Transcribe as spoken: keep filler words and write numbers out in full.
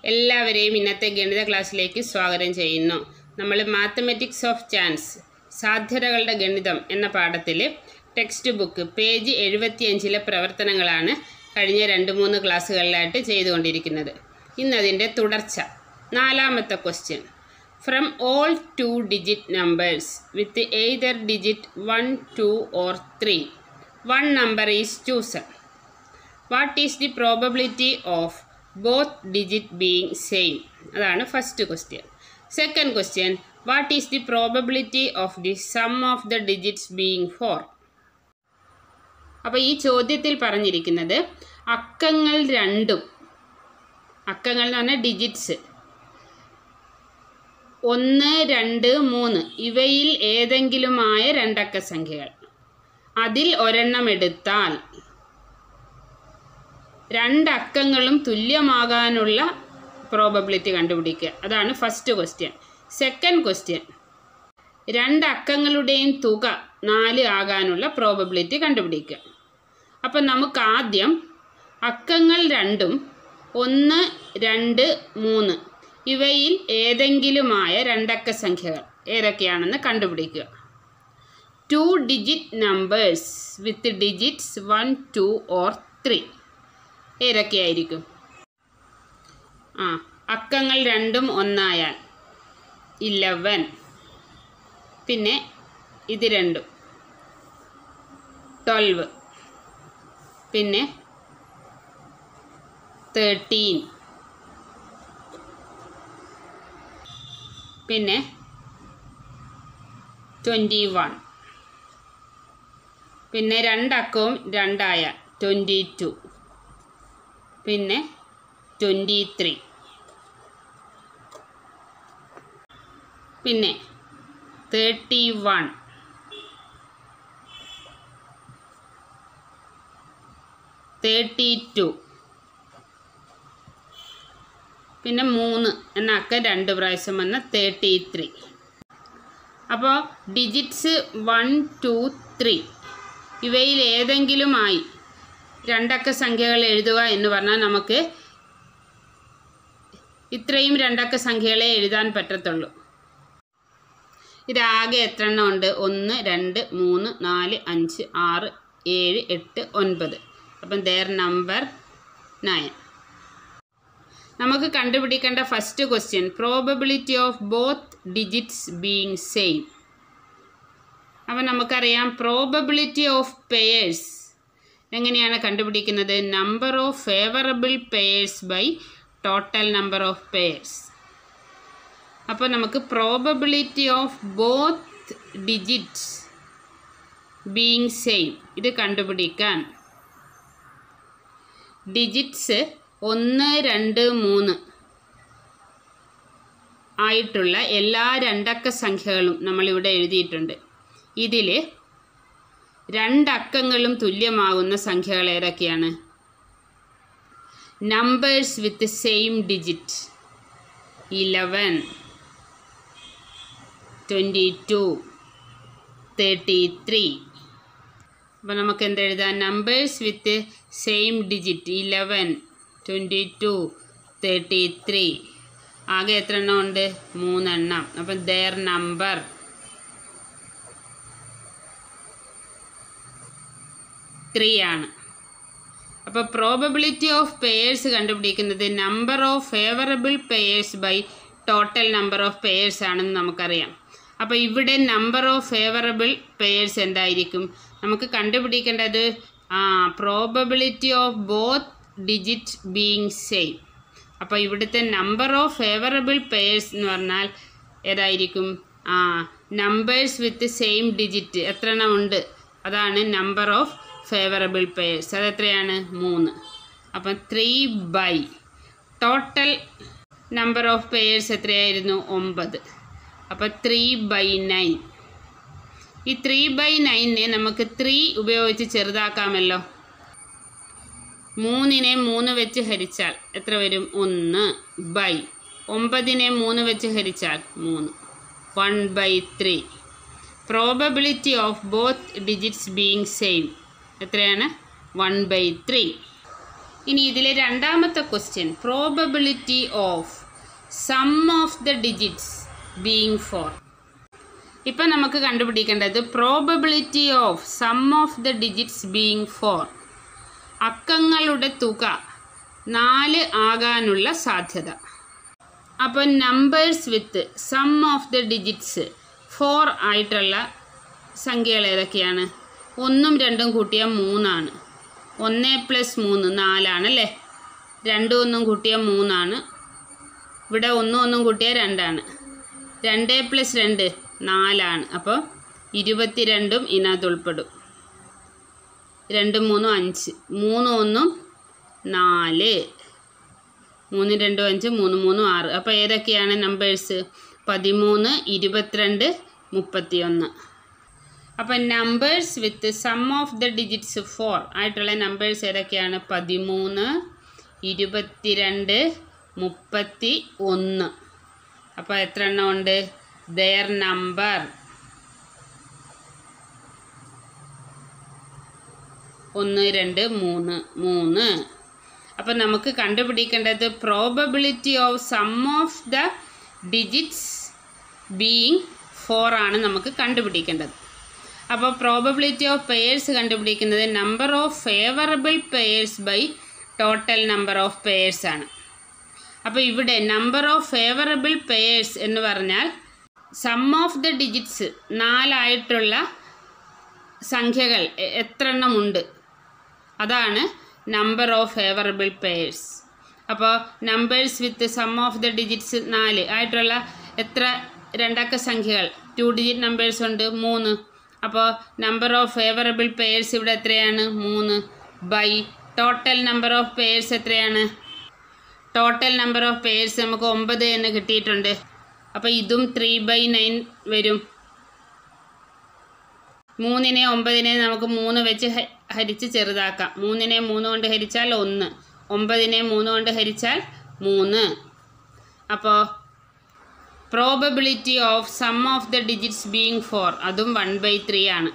എല്ലാവരെയും ഇന്നത്തെ ഗണിത ക്ലാസ്സിലേക്ക് സ്വാഗതം ചെയ്യുന്നു. നമ്മൾ മാത്തമാറ്റിക്സ് ഓഫ് ചാൻസ് സാധ്യതകളുടെ ഗണിതം എന്ന പാഠത്തിൽ ടെക്സ്റ്റ് ബുക്ക് പേജ് എഴുപത്തിയഞ്ചിലെ പ്രവർത്തനങ്ങളാണ് കഴിഞ്ഞ രണ്ട് മൂന്ന് ക്ലാസ്സുകളിലായിട്ട് ചെയ്തുകൊണ്ടിരിക്കുന്നത്. ഇന്നതിൻ്റെ തുടർച്ച. നാലാമത്തെ question. From all two digit numbers with either digit one two or three one number is chosen. What is the probability of both digit being same? അതാണ് first question. Second question. What is the probability of the sum of the digits being four? അപ്പോൾ ഈ ചോദ്യത്തിൽ പറഞ്ഞിരിക്കുന്നത് അക്കങ്ങൾ രണ്ടും, അക്കങ്ങൾ എന്ന് പറഞ്ഞാൽ ഡിജിറ്റ്സ്, ഒന്ന് രണ്ട് മൂന്ന് ഇവയിൽ ഏതെങ്കിലുമായ രണ്ടക്ക സംഖ്യകൾ, അതിൽ ഒരെണ്ണം എടുത്താൽ രണ്ടക്കങ്ങളും തുല്യമാകാനുള്ള പ്രോബബിലിറ്റി കണ്ടുപിടിക്കുക. അതാണ് ഫസ്റ്റ് ക്വസ്റ്റ്യൻ. Second question. രണ്ടക്കങ്ങളുടെയും തുക നാല് ആകാനുള്ള പ്രോബബിലിറ്റി കണ്ടുപിടിക്കുക. അപ്പം നമുക്ക് ആദ്യം അക്കങ്ങൾ രണ്ടും ഒന്ന് രണ്ട് മൂന്ന് ഇവയിൽ ഏതെങ്കിലുമായ രണ്ടക്ക സംഖ്യകൾ ഏതൊക്കെയാണെന്ന് കണ്ടുപിടിക്കുക. Two digit numbers with digits one two or three ഏതൊക്കെയായിരിക്കും? ആ അക്കങ്ങൾ രണ്ടും ഒന്നായാൽ ഇലവൻ, പിന്നെ ഇത് രണ്ടും ട്വൽവ്, പിന്നെ തേർട്ടീൻ, പിന്നെ ട്വൻറ്റി വൺ, പിന്നെ രണ്ടക്കവും രണ്ടായാൽ ട്വൻറ്റി ടു, പിന്നെ ട്വൻറ്റി ത്രീ, പിന്നെ തേർട്ടി വൺ, തേർട്ടി ടു, പിന്നെ മൂന്ന് എന്ന അക്കം രണ്ട് പ്രാവശ്യം വന്ന തേർട്ടി ത്രീ. അപ്പോൾ ഡിജിറ്റ്സ് വൺ ടു ത്രീ ഇവയിൽ ഏതെങ്കിലുമായി രണ്ടക്ക സംഖ്യകൾ എഴുതുക എന്ന് പറഞ്ഞാൽ നമുക്ക് ഇത്രയും രണ്ടക്ക സംഖ്യകളെ എഴുതാൻ പറ്റത്തുള്ളൂ. ഇതാകെ എത്ര എണ്ണം ഉണ്ട്? ഒന്ന് രണ്ട് മൂന്ന് നാല് അഞ്ച് ആറ് ഏഴ് എട്ട് ഒൻപത്. അപ്പം ദെയർ നമ്പർ നയൻ. നമുക്ക് കണ്ടുപിടിക്കേണ്ട first question. Probability of both digits being same. അപ്പം നമുക്കറിയാം പ്രോബബിലിറ്റി ഓഫ് പെയേഴ്സ് എങ്ങനെയാണ് കണ്ടുപിടിക്കുന്നത്? Number of favourable pairs by total number of pairs. അപ്പോൾ നമുക്ക് probability of both digits being same ഇത് കണ്ടുപിടിക്കാൻ ഡിജിറ്റ്സ് ഒന്ന് രണ്ട് മൂന്ന് ആയിട്ടുള്ള എല്ലാ രണ്ടക്ക സംഖ്യകളും നമ്മളിവിടെ എഴുതിയിട്ടുണ്ട്. ഇതിൽ രണ്ടക്കങ്ങളും തുല്യമാകുന്ന സംഖ്യകൾ ഏതൊക്കെയാണ്? Numbers with same digit eleven, twenty two, thirty three. അപ്പോൾ നമുക്ക് എന്തെഴുതാം? Numbers with same digit eleven, twenty two, thirty three. ആകെ എത്ര എണ്ണം ഉണ്ട്? മൂന്നെണ്ണം. അപ്പം ദെയർ നമ്പർ ത്രീ ആണ്. അപ്പോൾ പ്രോബബിലിറ്റി ഓഫ് പെയേഴ്സ് കണ്ടുപിടിക്കുന്നത് number of favourable pairs by total number of pairs ആണെന്ന് നമുക്കറിയാം. അപ്പോൾ ഇവിടെ നമ്പർ ഓഫ് ഫേവറബിൾ പെയേഴ്സ് എന്തായിരിക്കും? നമുക്ക് കണ്ടുപിടിക്കേണ്ടത് ആ probability of both digit being same. അപ്പോൾ ഇവിടുത്തെ നമ്പർ ഓഫ് ഫേവറബിൾ പെയേഴ്സ് എന്ന് പറഞ്ഞാൽ ഏതായിരിക്കും? ആ നമ്പേഴ്സ് വിത്ത് സെയിം ഡിജിറ്റ് എത്ര എണ്ണം ഉണ്ട്? അതാണ് നമ്പർ ഓഫ് ഫേവറബിൾ പെയേഴ്സ്. അതെത്രയാണ്? മൂന്ന്. അപ്പം three by total number of pairs എത്രയായിരുന്നു? ഒമ്പത്. അപ്പം ത്രീ ബൈ നയൻ. ഈ ത്രീ ബൈ നയനെ നമുക്ക് ത്രീ ഉപയോഗിച്ച് ചെറുതാക്കാമല്ലോ. മൂന്നിനെ മൂന്ന് വെച്ച് ഹരിച്ചാൽ എത്ര വരും? ഒന്ന് ബൈ ഒമ്പതിനെ മൂന്ന് വെച്ച് ഹരിച്ചാൽ മൂന്ന്. One by three. Probability of both digits being same എത്രയാണ്? One by three. ഇനി ഇതിലെ രണ്ടാമത്തെ question, probability of sum of the digits being four. ഇപ്പം നമുക്ക് കണ്ടുപിടിക്കേണ്ടത് probability of sum of the digits being four. അക്കങ്ങളുടെ തുക നാല് ആകാനുള്ള സാധ്യത. അപ്പോൾ numbers with sum of the digits four ആയിട്ടുള്ള സംഖ്യകൾ ഏതൊക്കെയാണ്? ഒന്നും രണ്ടും കൂട്ടിയാൽ മൂന്നാണ്. ഒന്ന് പ്ലസ് മൂന്ന് നാലാണല്ലേ. രണ്ടും ഒന്നും കൂട്ടിയാൽ മൂന്നാണ്. ഇവിടെ ഒന്നും ഒന്നും കൂട്ടിയാൽ രണ്ടാണ്. രണ്ട് പ്ലസ് രണ്ട് നാലാണ്. അപ്പോൾ ഇരുപത്തി രണ്ടും ഇതിനകത്ത് ഉൾപ്പെടും. രണ്ടും മൂന്നും അഞ്ച്, മൂന്നും ഒന്നും നാല്, മൂന്ന് രണ്ടും അഞ്ച്, മൂന്ന് മൂന്നും ആറ്. അപ്പോൾ ഏതൊക്കെയാണ് നമ്പേഴ്സ്? പതിമൂന്ന്, ഇരുപത്തിരണ്ട്, മുപ്പത്തിയൊന്ന്. അപ്പം numbers with sum of the digits four ആയിട്ടുള്ള നമ്പേഴ്സ് ഏതൊക്കെയാണ്? പതിമൂന്ന്, ഇരുപത്തിരണ്ട്, മുപ്പത്തി ഒന്ന്. അപ്പോൾ എത്ര എണ്ണം ഉണ്ട്? ദെയർ നമ്പർ ഒന്ന്, രണ്ട്, മൂന്ന്, മൂന്ന്. അപ്പം നമുക്ക് കണ്ടുപിടിക്കേണ്ടത് probability of sum of the digits being four ആണ് നമുക്ക് കണ്ടുപിടിക്കേണ്ടത്. അപ്പോൾ പ്രോബബിലിറ്റി ഓഫ് പെയേഴ്സ് കണ്ടുപിടിക്കുന്നത് number of favourable pairs by total number of pairs ആണ്. അപ്പോൾ ഇവിടെ നമ്പർ ഓഫ് ഫേവറബിൾ പെയേഴ്സ് എന്ന് പറഞ്ഞാൽ സം ഓഫ് ദ ഡിജിറ്റ്സ് നാലായിട്ടുള്ള സംഖ്യകൾ എത്ര എണ്ണമുണ്ട് അതാണ് നമ്പർ ഓഫ് ഫേവറബിൾ പെയേഴ്സ്. അപ്പോൾ numbers with sum of the digits നാല് ആയിട്ടുള്ള എത്ര രണ്ടക്ക സംഖ്യകൾ ടു ഡിജിറ്റ് നമ്പേഴ്സ് ഉണ്ട്? മൂന്ന്. അപ്പോൾ നമ്പർ ഓഫ് ഫേവറബിൾ പെയേഴ്സ് ഇവിടെ എത്രയാണ്? മൂന്ന്. By total number of pairs എത്രയാണ്? ടോട്ടൽ നമ്പർ ഓഫ് പെയേഴ്സ് നമുക്ക് ഒമ്പത് എന്ന് കിട്ടിയിട്ടുണ്ട്. അപ്പോൾ ഇതും ത്രീ ബൈ നയൻ വരും. മൂന്നിനെ ഒമ്പതിനെ നമുക്ക് മൂന്ന് വെച്ച് ഹരിച്ച് ചെറുതാക്കാം. മൂന്നിനെ മൂന്ന് കൊണ്ട് ഹരിച്ചാൽ ഒന്ന്, ഒമ്പതിനെ മൂന്ന് കൊണ്ട് ഹരിച്ചാൽ മൂന്ന്. അപ്പോൾ probability of sum of the digits being four അതും വൺ ബൈ ത്രീ ആണ്.